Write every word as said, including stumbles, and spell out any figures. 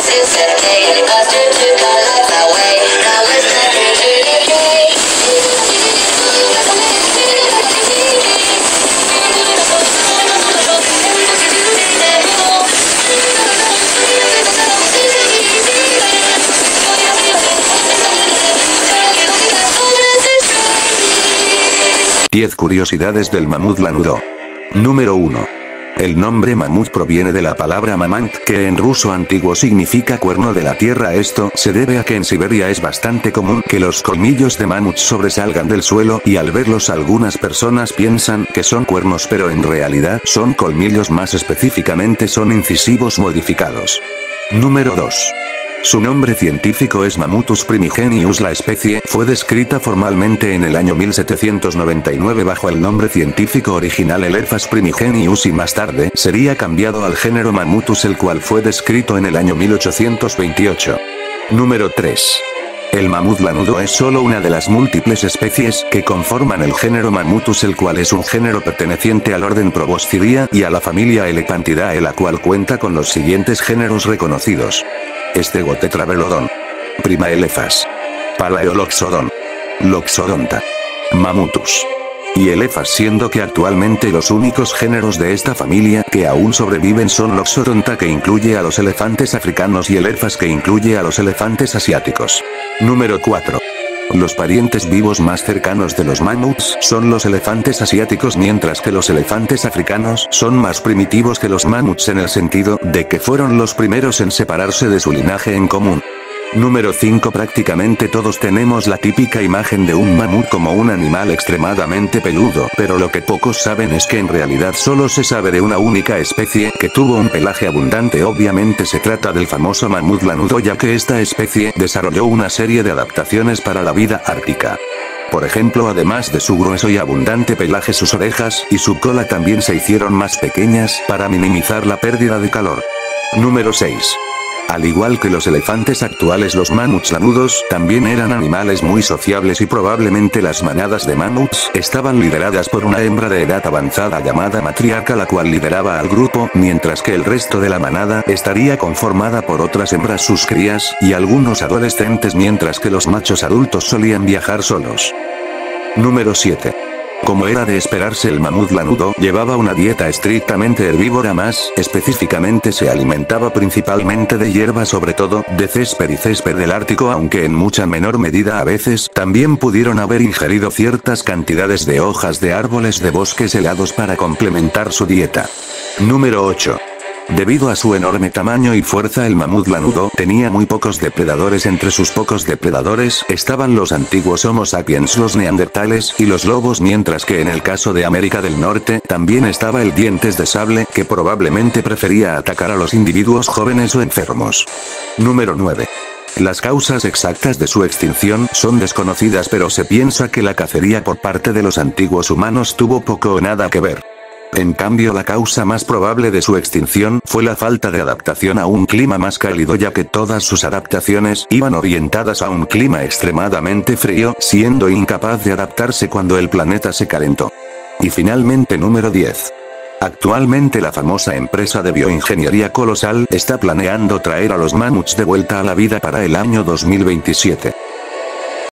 diez curiosidades del mamut lanudo. Número uno. El nombre mamut proviene de la palabra mamant, que en ruso antiguo significa cuerno de la tierra. Esto se debe a que en Siberia es bastante común que los colmillos de mamut sobresalgan del suelo, y al verlos algunas personas piensan que son cuernos, pero en realidad son colmillos, más específicamente son incisivos modificados. Número dos. Su nombre científico es Mammutus primigenius. La especie fue descrita formalmente en el año mil setecientos noventa y nueve bajo el nombre científico original Elephas primigenius y más tarde sería cambiado al género Mammutus, el cual fue descrito en el año mil ochocientos veintiocho. Número tres. El mamut lanudo es solo una de las múltiples especies que conforman el género Mammutus, el cual es un género perteneciente al orden Proboscidae y a la familia Elephantidae, la cual cuenta con los siguientes géneros reconocidos: Stegotetravelodon, Primaelephas, Palaeoloxodon, Loxodonta, Mammutus y Elephas, siendo que actualmente los únicos géneros de esta familia que aún sobreviven son Loxodonta, que incluye a los elefantes africanos, y Elephas, que incluye a los elefantes asiáticos. Número cuatro. Los parientes vivos más cercanos de los mamuts son los elefantes asiáticos, mientras que los elefantes africanos son más primitivos que los mamuts en el sentido de que fueron los primeros en separarse de su linaje en común. Número cinco. Prácticamente todos tenemos la típica imagen de un mamut como un animal extremadamente peludo, pero lo que pocos saben es que en realidad solo se sabe de una única especie que tuvo un pelaje abundante. Obviamente se trata del famoso mamut lanudo, ya que esta especie desarrolló una serie de adaptaciones para la vida ártica. Por ejemplo, además de su grueso y abundante pelaje, sus orejas y su cola también se hicieron más pequeñas para minimizar la pérdida de calor. Número seis. Al igual que los elefantes actuales, los mamuts lanudos también eran animales muy sociables, y probablemente las manadas de mamuts estaban lideradas por una hembra de edad avanzada llamada matriarca, la cual lideraba al grupo, mientras que el resto de la manada estaría conformada por otras hembras, sus crías, y algunos adolescentes, mientras que los machos adultos solían viajar solos. Número siete. Como era de esperarse, el mamut lanudo llevaba una dieta estrictamente herbívora, más específicamente se alimentaba principalmente de hierba, sobre todo de césped y césped del Ártico, aunque en mucha menor medida a veces también pudieron haber ingerido ciertas cantidades de hojas de árboles de bosques helados para complementar su dieta. Número ocho. Debido a su enorme tamaño y fuerza, el mamut lanudo tenía muy pocos depredadores. Entre sus pocos depredadores estaban los antiguos Homo sapiens, los neandertales y los lobos, mientras que en el caso de América del Norte también estaba el dientes de sable, que probablemente prefería atacar a los individuos jóvenes o enfermos. Número nueve. Las causas exactas de su extinción son desconocidas, pero se piensa que la cacería por parte de los antiguos humanos tuvo poco o nada que ver. En cambio, la causa más probable de su extinción fue la falta de adaptación a un clima más cálido, ya que todas sus adaptaciones iban orientadas a un clima extremadamente frío, siendo incapaz de adaptarse cuando el planeta se calentó. Y finalmente, número diez. Actualmente la famosa empresa de bioingeniería Colosal está planeando traer a los mamuts de vuelta a la vida para el año dos mil veintisiete.